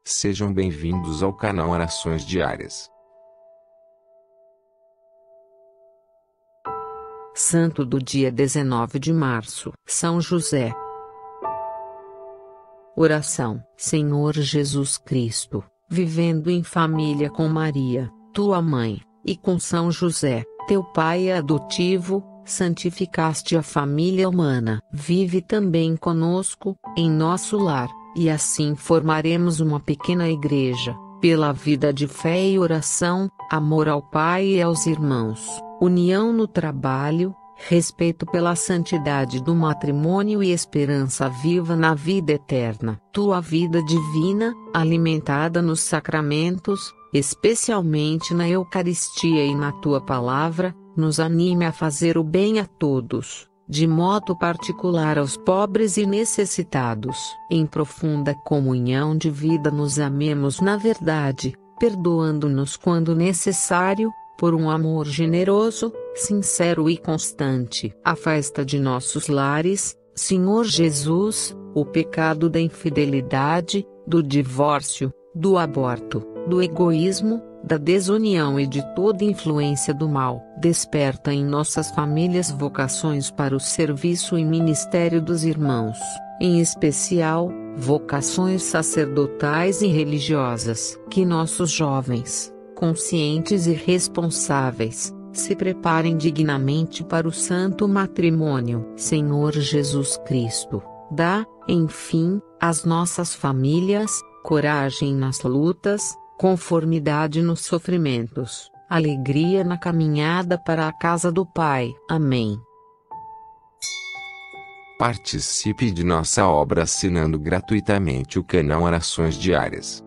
Sejam bem-vindos ao canal Orações Diárias. Santo do dia 19 de março, São José. Oração. Senhor Jesus Cristo, vivendo em família com Maria, tua mãe, e com São José, teu pai adotivo, santificaste a família humana. Vive também conosco, em nosso lar, e assim formaremos uma pequena igreja, pela vida de fé e oração, amor ao Pai e aos irmãos, união no trabalho, respeito pela santidade do matrimônio e esperança viva na vida eterna. Tua vida divina, alimentada nos sacramentos, especialmente na Eucaristia e na tua palavra, nos anime a fazer o bem a todos, de modo particular aos pobres e necessitados. Em profunda comunhão de vida nos amemos na verdade, perdoando-nos quando necessário, por um amor generoso, sincero e constante. Afasta de nossos lares, Senhor Jesus, o pecado da infidelidade, do divórcio, do aborto, do egoísmo, da desunião e de toda influência do mal. Desperta em nossas famílias vocações para o serviço e ministério dos irmãos, em especial, vocações sacerdotais e religiosas. Que nossos jovens, conscientes e responsáveis, se preparem dignamente para o santo matrimônio. Senhor Jesus Cristo, dá, enfim, às nossas famílias, coragem nas lutas, conformidade nos sofrimentos, alegria na caminhada para a casa do Pai. Amém. Participe de nossa obra assinando gratuitamente o canal Orações Diárias.